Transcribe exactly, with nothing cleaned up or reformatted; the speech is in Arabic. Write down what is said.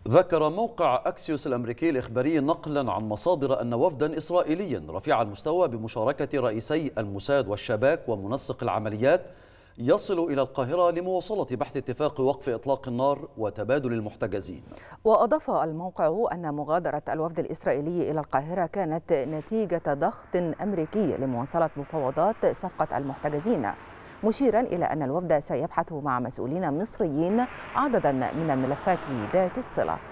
ذكر موقع أكسيوس الأمريكي الإخباري نقلا عن مصادر أن وفدا إسرائيليا رفيع المستوى بمشاركة رئيسي الموساد والشباك ومنسق العمليات يصل إلى القاهرة لمواصلة بحث اتفاق وقف إطلاق النار وتبادل المحتجزين. وأضاف الموقع أن مغادرة الوفد الإسرائيلي إلى القاهرة كانت نتيجة ضغط أمريكي لمواصلة مفاوضات صفقة المحتجزين، مشيرا إلى أن الوفد سيبحث مع مسؤولين مصريين عددا من الملفات ذات الصلة.